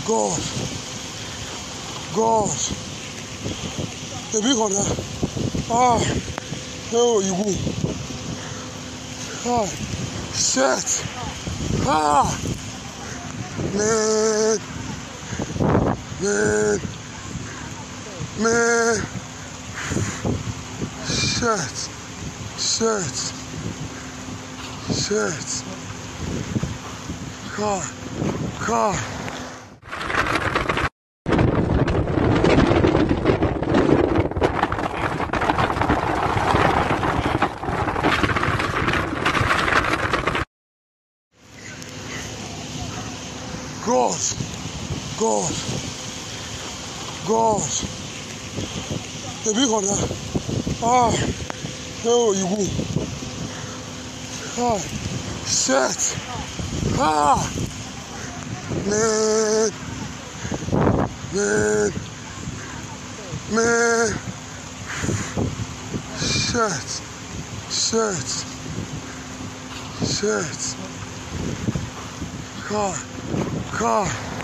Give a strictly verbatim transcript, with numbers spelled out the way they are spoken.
God. God. The big one. Ah. Oh, you go. Ah. Shit. Ah. Man. Man. Man. Shit. Shit. Shit. Car. Car. God. God. God. The big one. Ah. Oh, you go. Ah. Shit. Ah. Man. Man. Man. Shit. Shit. Shit. Car. Car.